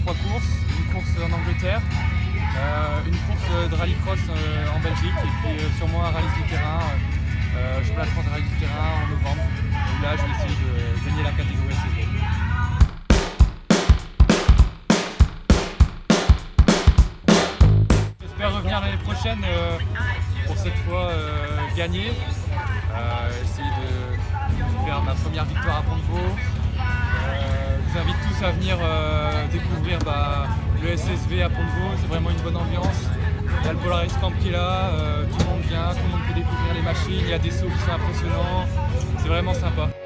3 courses, une course en Angleterre, une course de rallycross en Belgique et puis sûrement un rallye tout terrain, championnat de France de rallye tout terrain en novembre, où là je vais essayer de gagner la catégorie SSV. J'espère revenir l'année prochaine pour cette fois gagner, essayer de faire ma première victoire à Pont-de-Vaux. Je vous invite tous à venir découvrir le SSV à Pont-de-Vaux, c'est vraiment une bonne ambiance. Il y a le Polaris Camp qui est là, tout le monde vient, tout le monde peut découvrir les machines, il y a des sauts qui sont impressionnants, c'est vraiment sympa.